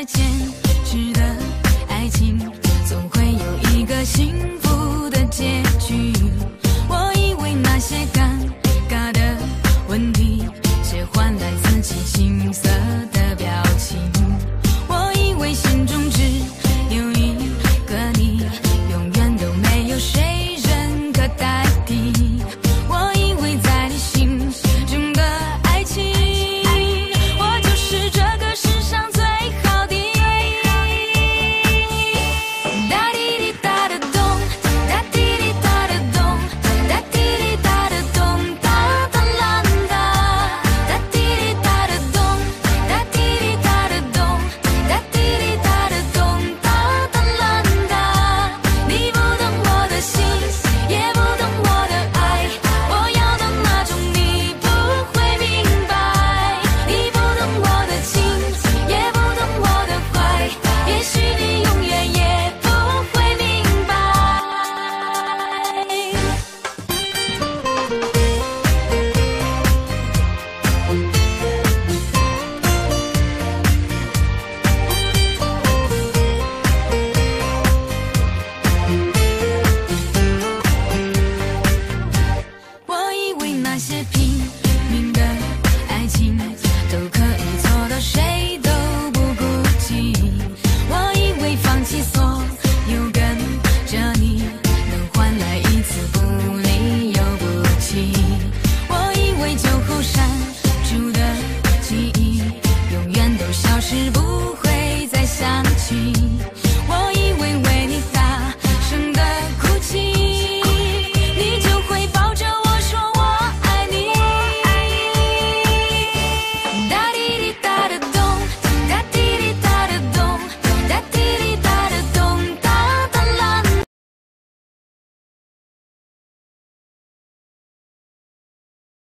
些坚持的爱情，总会有一个幸福的结局。我以为那些尴尬的问题，却换来自己青涩的表情。我以为心中只有一个你，永远都没有谁人可代替。我以为在你心中的爱情，我就是这个世上最好的。哒滴滴哒的咚，哒滴滴哒的咚，哒滴滴哒的咚，哒哒啦哒，哒滴滴哒的咚，哒滴滴哒的咚，哒滴滴哒的咚，哒哒啦哒。你不懂我的心，也不懂我的爱，我要的那种你不会明白。你不懂我的情，也不懂我的坏，也许你永远也不会明白。我以为那些拼命的爱情都可以做到谁都不顾及，我以为放弃所有跟着你能换来一次不离又不弃，我以为酒后删除的记忆永远都消失不会再想起。